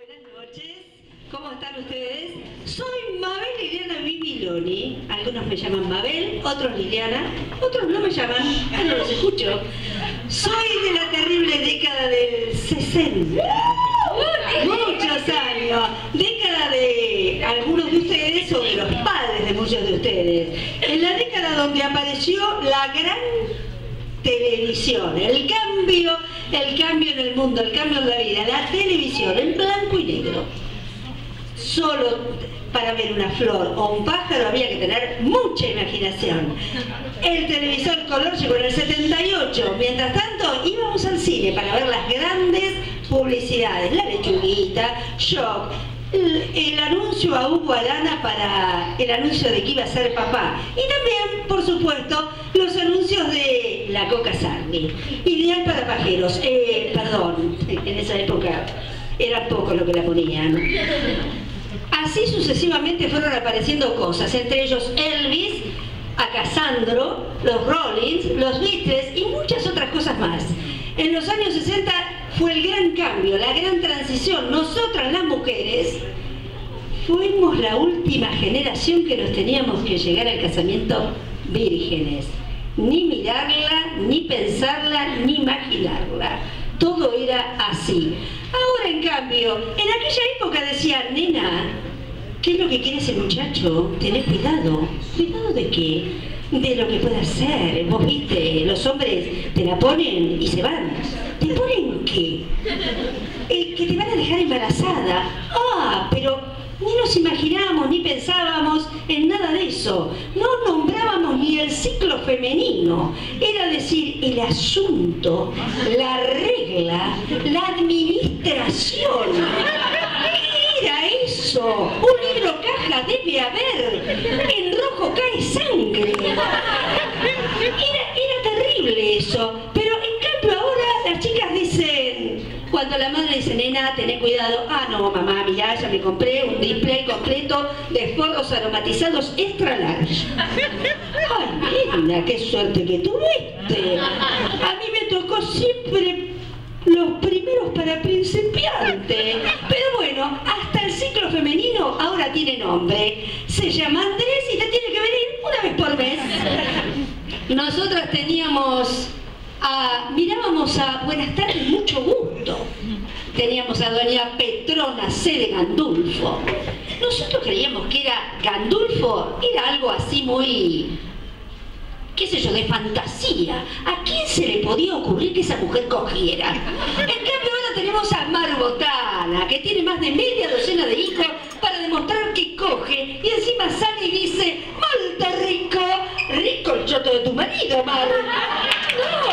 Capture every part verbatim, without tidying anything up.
Buenas noches, ¿cómo están ustedes? Soy Mabel Liliana Bibiloni, algunos me llaman Mabel, otros Liliana, otros no me llaman, no los escucho. Soy de la terrible década del sesenta, muchos años, década de algunos de ustedes o de los padres de muchos de ustedes, en la década donde apareció la gran televisión, el cambio, el cambio en el mundo, el cambio en la vida, la televisión en blanco y negro. Solo para ver una flor o un pájaro había que tener mucha imaginación. El televisor color llegó en el setenta y ocho, mientras tanto íbamos al cine para ver las grandes publicidades, la lechuguita, Shock, el, el anuncio a Hugo Arana para el anuncio de que iba a ser papá, y también, por supuesto, los anuncios de la Coca Sarni, ideal para pajeros, eh, perdón, en esa época era poco lo que la ponían. Así sucesivamente fueron apareciendo cosas, entre ellos Elvis, a Casandro, los Rollins, los Beatles y muchas otras cosas más. En los años sesenta fue el gran cambio, la gran transición. Nosotras las mujeres fuimos la última generación que nos teníamos que llegar al casamiento vírgenes. Ni mirarla, ni pensarla, ni imaginarla. Todo era así. Ahora, en cambio, en aquella época decían, nena, ¿qué es lo que quiere ese muchacho? Tenés cuidado. ¿Cuidado de qué? De lo que puede hacer. Vos viste, los hombres te la ponen y se van. ¿Te ponen qué? Eh, que te van a dejar embarazada. Ah, pero ni nos imaginábamos, ni pensábamos en nada de eso. No nombrábamos ni el ciclo femenino. Era decir, el asunto, la regla, la administración. ¿Qué era eso? Un libro caja debe haber. En rojo cae sangre. Era, era terrible eso. Pero en cambio ahora las chicas dicen, cuando la madre dice, nena, tené cuidado. Ah, no, mamá, mirá, ya me compré un display completo de forros aromatizados extra large. Ay, nena, qué suerte que tuviste. A mí me tocó siempre los primeros para principiantes. Pero bueno, hasta el ciclo femenino ahora tiene nombre. Se llama Andrés y te tiene que venir una vez por mes. Nosotras teníamos... A, mirábamos a Buenas tardes, mucho gusto. Teníamos a doña Petrona C. de Gandulfo. Nosotros creíamos que era Gandulfo, era algo así muy, qué sé yo, de fantasía. ¿A quién se le podía ocurrir que esa mujer cogiera? En cambio ahora tenemos a Mar Botana, que tiene más de media docena de hijos para demostrar que coge, y encima sale y dice, ¡Malta rico! Rico el choto de tu marido, Mar. ¡No!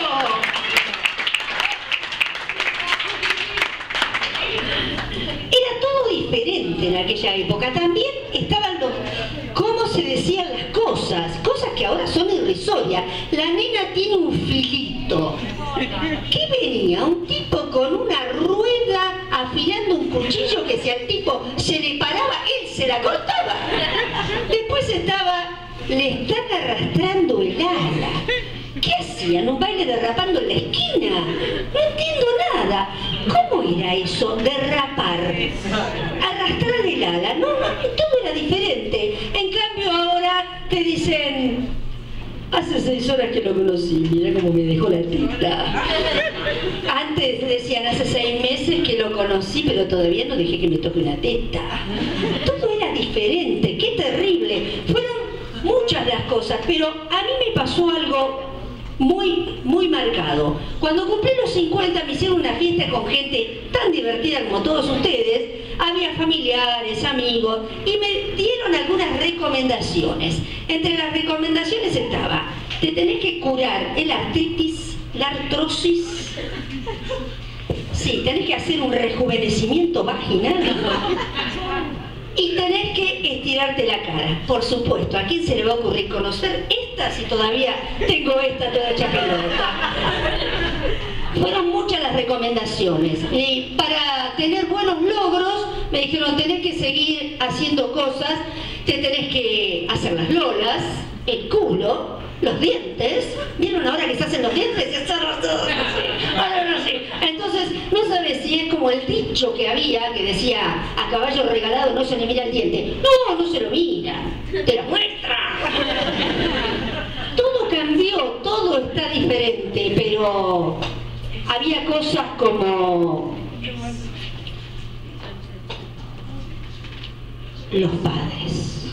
Era todo diferente en aquella época. También estaban los... cómo se decían las cosas. Cosas que ahora son irrisorias. La nena tiene un filito. ¿Qué venía? Un tipo con una rueda afilando un cuchillo que si al tipo se le paraba, él se la cortaba. Después estaba... le están arrastrando el ala. ¿Qué hacían? ¿Un baile derrapando en la esquina? No entiendo nada. ¿Cómo era eso? Derrapar. Arrastrar el ala. No, no, todo era diferente. En cambio ahora te dicen, hace seis horas que lo conocí, mira cómo me dejó la teta. Antes decían, hace seis meses que lo conocí, pero todavía no dejé que me toque una teta. Todo era diferente. ¡Qué terrible! Fueron muchas las cosas, pero a mí me pasó algo muy, muy marcado. Cuando cumplí los cincuenta me hicieron una fiesta con gente tan divertida como todos ustedes. Había familiares, amigos, y me dieron algunas recomendaciones. Entre las recomendaciones estaba, te tenés que curar el artritis, la artrosis. Sí, tenés que hacer un rejuvenecimiento vaginal. Y tenés que estirarte la cara, por supuesto. ¿A quién se le va a ocurrir conocer esta si todavía tengo esta toda hecha pelota? Fueron muchas las recomendaciones. Y para tener buenos logros, me dijeron, tenés que seguir haciendo cosas, te tenés que hacer las lolas, el culo, los dientes. ¿Vieron ahora que se hacen los dientes? Ahora no sé. Entonces, no sabes si es como el dicho que había que decía: a caballo regalado no se le mira el diente. No, no se lo mira, te lo muestra. Todo cambió, todo está diferente, pero había cosas como los padres,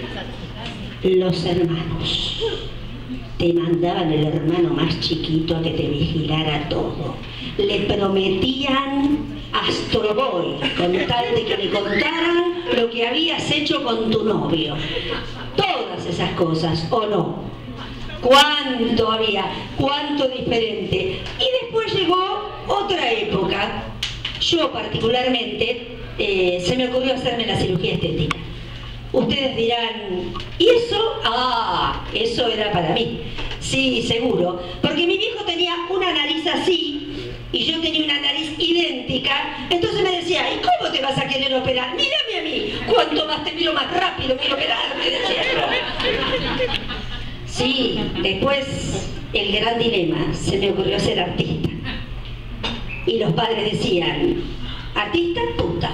los hermanos. Te mandaban el hermano más chiquito a que te vigilara todo. Le prometían Astro Boy con tal de que le contaran lo que habías hecho con tu novio. Todas esas cosas, ¿o no? ¿Cuánto había? ¿Cuánto diferente? Y después llegó otra época. Yo particularmente, eh, se me ocurrió hacerme la cirugía estética. Ustedes dirán, ¿y eso? Ah, eso era para mí. Sí, seguro. Porque mi viejo tenía una nariz así y yo tenía una nariz idéntica. Entonces me decía, ¿y cómo te vas a querer operar? Mírame a mí. Cuanto más te miro, más rápido quiero operarme, decía yo. Sí, después el gran dilema. Se me ocurrió ser artista. Y los padres decían, ¿artista? Puta.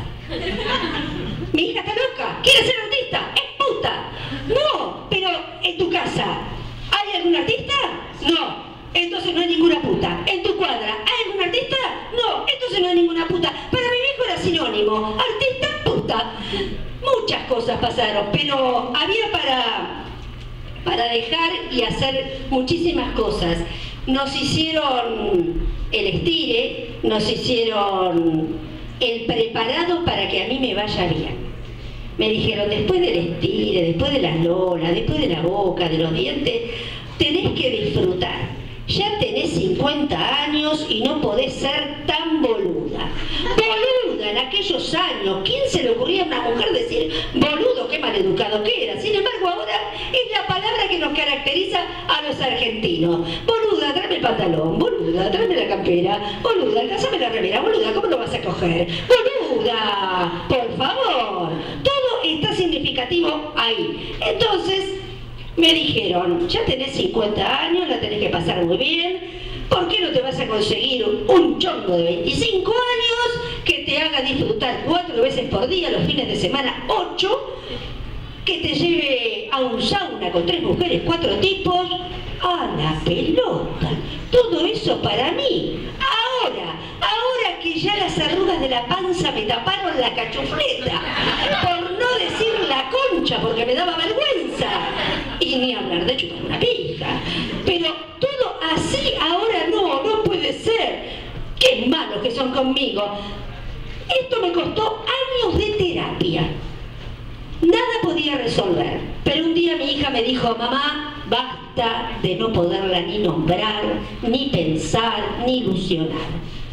Mi hija está loca, quiere ser artista, es puta. No, pero en tu casa, ¿hay algún artista? No, entonces no hay ninguna puta. En tu cuadra, ¿hay algún artista? No, entonces no hay ninguna puta. Para mi viejo era sinónimo, artista, puta. Muchas cosas pasaron, pero había para, para dejar y hacer muchísimas cosas. Nos hicieron el estire, nos hicieron el preparado para que a mí me vaya bien. Me dijeron, después del estire, después de las lolas, después de la boca, de los dientes, tenés que disfrutar. Ya tenés cincuenta años y no podés ser tan boluda. Boluda en aquellos años. ¿Quién se le ocurría a una mujer decir boludo? Qué maleducado que era. Sin embargo, ahora es la palabra que nos caracteriza a los argentinos. Boluda, tráeme el pantalón. Boluda, tráeme la campera. Boluda, alcanzame la remera. Boluda, ¿cómo lo vas a coger? Boluda, por favor. Todo está significativo ahí. Entonces, me dijeron, ya tenés cincuenta años, la tenés que pasar muy bien, ¿por qué no te vas a conseguir un chongo de veinticinco años que te haga disfrutar cuatro veces por día, los fines de semana ocho, que te lleve a un sauna con tres mujeres, cuatro tipos, a la pelota? Todo eso para mí. Ahora, ahora que ya las arrugas de la panza me taparon la cachufleta, por no decir la concha, porque me daba vergüenza. Y ni hablar de chupar una pija. Pero todo así ahora no, no puede ser. Qué malos que son conmigo. Esto me costó años de terapia. Nada podía resolver. Pero un día mi hija me dijo, mamá, basta de no poderla ni nombrar, ni pensar, ni ilusionar.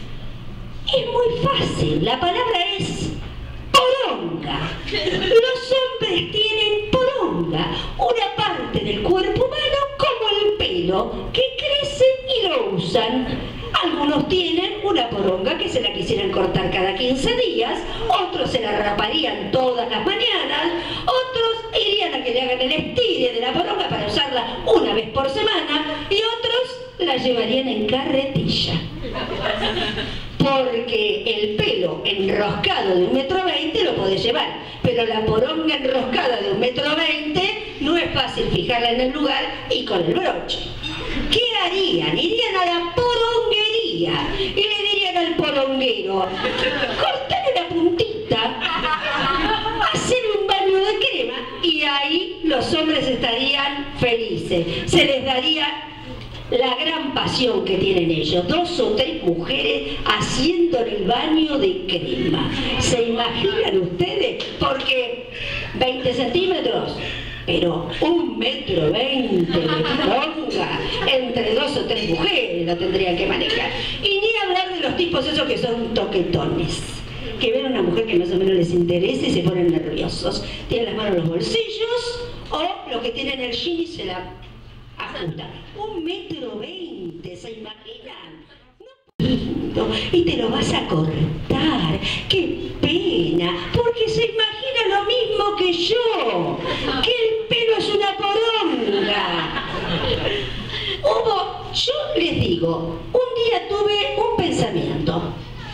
Es muy fácil, la palabra es poronga. Los hombres tienen poronga, una parte del cuerpo humano como el pelo, que crece y lo usan. Algunos tienen una poronga que se la quisieran cortar cada quince días, otros se la raparían todas las mañanas, otros irían a que le hagan el estire de la poronga para usarla una vez por semana y otros la llevarían en carretilla. Porque el pelo enroscado de un metro veinte lo podés llevar, pero la poronga enroscada de un metro veinte no es fácil fijarla en el lugar y con el broche. ¿Qué harían? Irían a la poronguería y le dirían al poronguero, cortale la puntita, hacer un baño de crema, y ahí los hombres estarían felices. Se les daría la gran pasión que tienen ellos, dos o tres mujeres haciendo el baño de crema. ¿Se imaginan ustedes? Porque veinte centímetros, pero un metro veinte de poronga, entre dos o tres mujeres lo tendrían que manejar. Y ni hablar de los tipos esos que son toquetones, que ven a una mujer que más o menos les interesa y se ponen nerviosos. Tienen las manos en los bolsillos, o los que tienen el jean y se la ajustan. Un metro veinte, ¿se imaginan? No, y te lo vas a cortar. ¡Qué pena! Porque se imagina lo mismo que yo, que el pelo es una poronga. Hubo, yo les digo, un día tuve un pensamiento.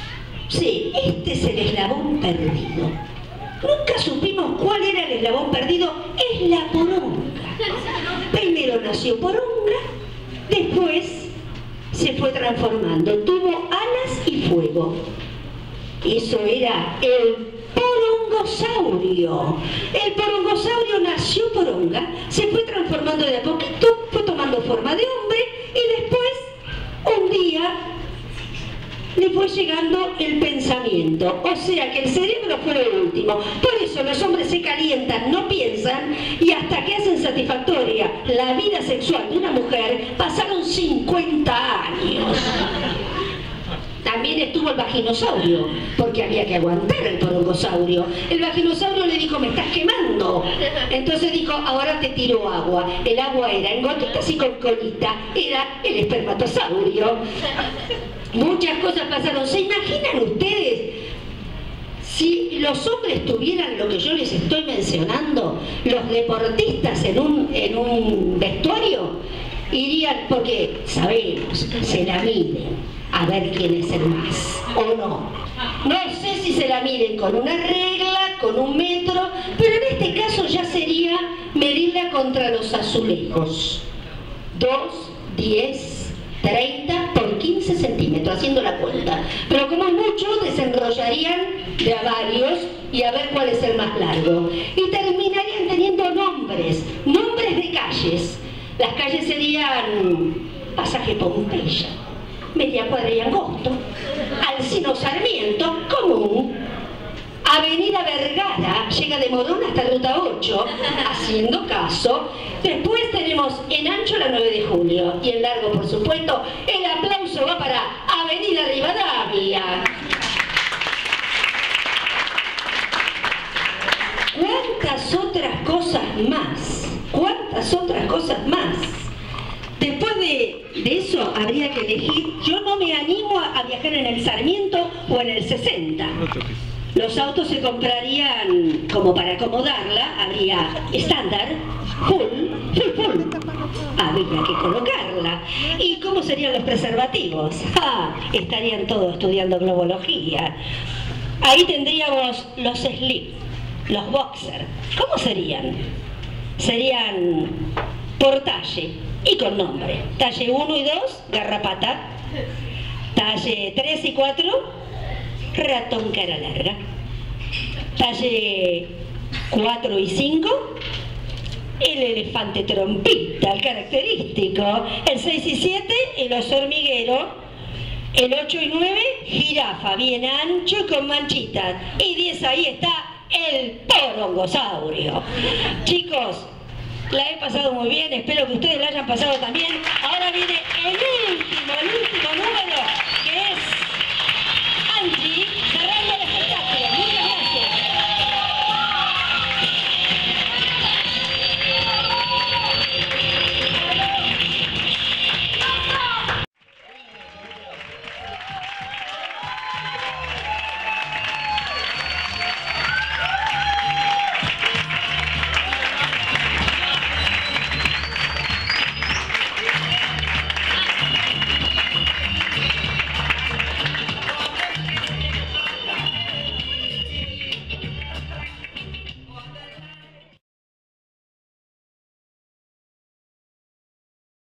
Sí, este es el eslabón perdido. Nunca supimos cuál era el eslabón perdido. Es la poronga. Primero nació poronga, después se fue transformando. Tuvo alas y fuego. Eso era el porongosaurio. El porongosaurio nació poronga, se fue transformando de a poquito, fue tomando forma de hombre y después, un día, le fue llegando el pensamiento. O sea que el cerebro fue lo último. Por eso los hombres se calientan, no piensan, y hasta que hacen satisfactoria la vida sexual de una mujer, pasaron cincuenta años. También estuvo el vaginosaurio, porque había que aguantar el porongosaurio. El vaginosaurio le dijo, me estás quemando. Entonces dijo, ahora te tiro agua. El agua era en gotitas y con colita. Era el espermatosaurio. Muchas cosas pasaron. ¿Se imaginan ustedes? Si los hombres tuvieran lo que yo les estoy mencionando, los deportistas en un, en un vestuario, irían, porque sabemos, se la miden. A ver quién es el más, o no. No sé si se la miden con una regla, con un metro, pero en este caso ya sería medirla contra los azulejos. dos, diez, treinta por quince centímetros, haciendo la cuenta. Pero como muchos desenrollarían de a varios y a ver cuál es el más largo. Y terminarían teniendo nombres, nombres de calles. Las calles serían Pasaje Pompeya, Media Cuadra y Angosto, Alcino Sarmiento, Común, Avenida Vergara, llega de Morón hasta Ruta ocho, haciendo caso. Después tenemos en ancho la nueve de julio y en largo, por supuesto, el aplauso va para Avenida Rivadavia. ¿Cuántas otras cosas más? ¿Cuántas otras cosas más? Después de, de eso habría que elegir. Yo no me animo a, a viajar en el Sarmiento o en el sesenta. Los autos se comprarían como para acomodarla, habría estándar, full, full, full. Habría que colocarla. ¿Y cómo serían los preservativos? Ah, estarían todos estudiando globología. Ahí tendríamos los slip, los boxer. ¿Cómo serían? Serían por talle y con nombre. Talle uno y dos, garrapata. Talle tres y cuatro, ratón cara larga. Talle cuatro y cinco, el elefante trompita, el característico. El seis y siete, el oso hormiguero. El ocho y nueve, jirafa, bien ancho con manchitas. Y diez, ahí está el porongosaurio. Chicos, la he pasado muy bien, espero que ustedes la hayan pasado también. Ahora viene el